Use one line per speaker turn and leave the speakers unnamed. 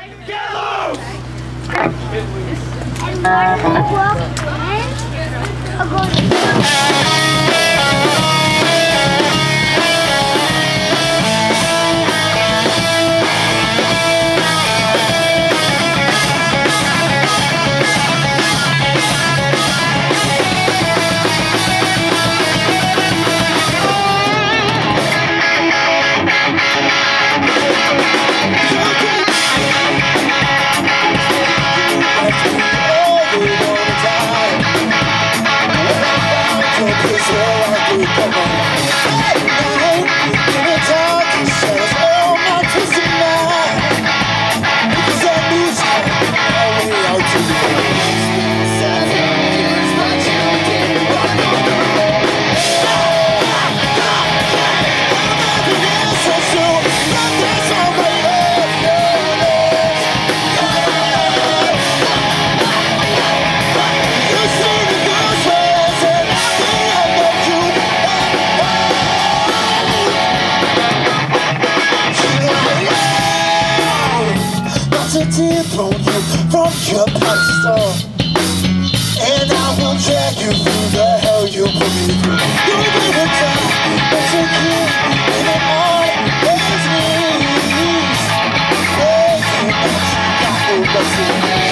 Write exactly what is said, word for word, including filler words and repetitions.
From your pedestal, and I will drag you through the hell you put me through. You'll be the time that you keep in the morning, there's me. Yeah, you got the rest of me.